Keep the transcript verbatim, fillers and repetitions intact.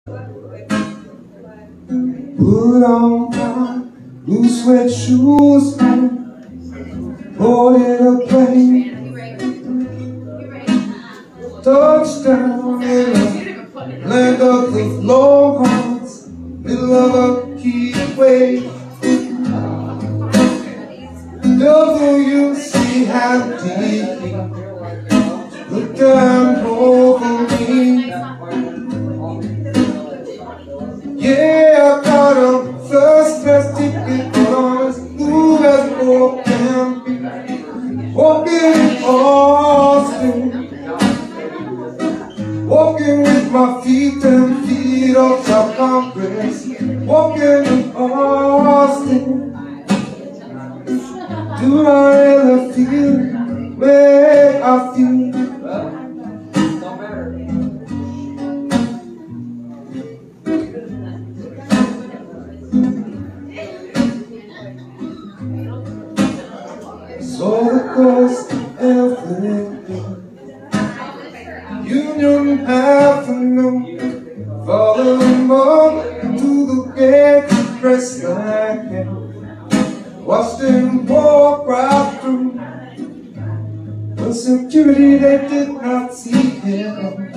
Put on my blue suede shoes and boarded a plane. Touchdown in a land of the longhorns, middle of a heat wave. W C Handy, look down over me. Yeah, I got a first class ticket, but I'm as cool as more can be. Walking in Austin, walking with my feet and feet off top Congress. Walking in Austin. Do I really feel where I feel? Saw the coast Evelyn, Union Avenue, following up to the gate, press like hell. Watched them walk right through, but security they did not see him.